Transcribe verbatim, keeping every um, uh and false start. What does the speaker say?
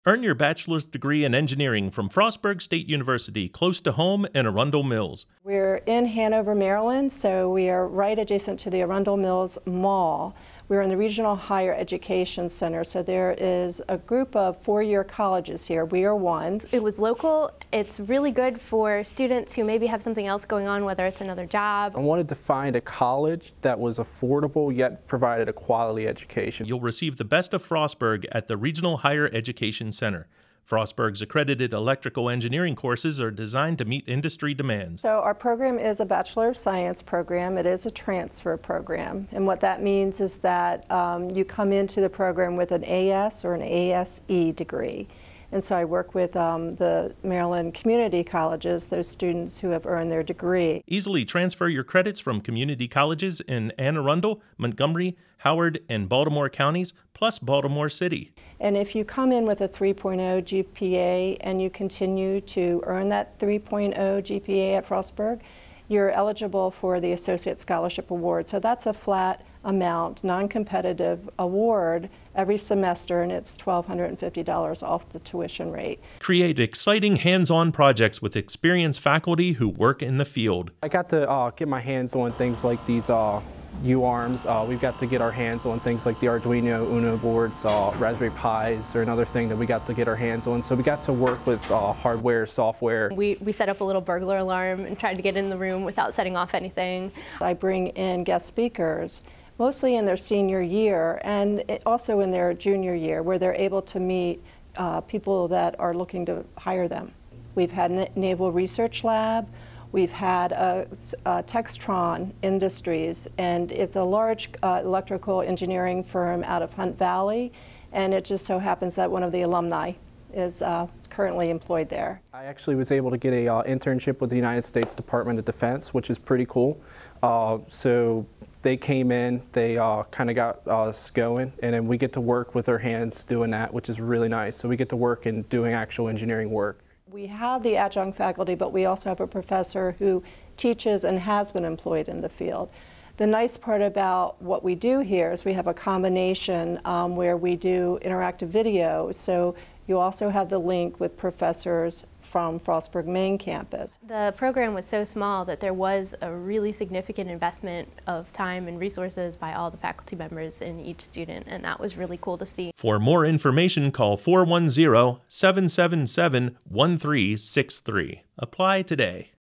Earn your bachelor's degree in engineering from Frostburg State University, close to home in Arundel Mills. We're in Hanover, Maryland, so we are right adjacent to the Arundel Mills Mall. We're in the Regional Higher Education Center, so there is a group of four-year colleges here. We are one. It was local. It's really good for students who maybe have something else going on, whether it's another job. I wanted to find a college that was affordable yet provided a quality education. You'll receive the best of Frostburg at the Regional Higher Education Center. Frostburg's accredited electrical engineering courses are designed to meet industry demands. So our program is a Bachelor of Science program. It is a transfer program. And what that means is that um, you come into the program with an A S or an A S E degree. And so I work with um, the Maryland community colleges, those students who have earned their degree. Easily transfer your credits from community colleges in Anne Arundel, Montgomery, Howard, and Baltimore counties, plus Baltimore City. And if you come in with a three point oh G P A and you continue to earn that three point oh G P A at Frostburg, you're eligible for the Associate Scholarship Award. So that's a flat amount, non-competitive award every semester, and it's one thousand two hundred fifty dollars off the tuition rate. Create exciting hands-on projects with experienced faculty who work in the field. I got to uh, get my hands on things like these uh, U-arms. Uh, we've got to get our hands on things like the Arduino Uno boards, uh, Raspberry Pis are another thing that we got to get our hands on. So we got to work with uh, hardware, software. We, we set up a little burglar alarm and tried to get in the room without setting off anything. I bring in guest speakers, mostly in their senior year and also in their junior year, where they're able to meet uh, people that are looking to hire them. We've had a Naval Research Lab, we've had a, a Textron Industries, and it's a large uh, electrical engineering firm out of Hunt Valley, and it just so happens that one of the alumni is uh, currently employed there. I actually was able to get a uh, internship with the United States Department of Defense, which is pretty cool. Uh, so they came in, they uh, kind of got us going, and then we get to work with our hands doing that, which is really nice. So we get to work in doing actual engineering work. We have the adjunct faculty, but we also have a professor who teaches and has been employed in the field. The nice part about what we do here is we have a combination um, where we do interactive video, so you also have the link with professors from Frostburg main campus. The program was so small that there was a really significant investment of time and resources by all the faculty members in each student, and that was really cool to see. For more information, call four one zero, seven seven seven, one three six three. Apply today.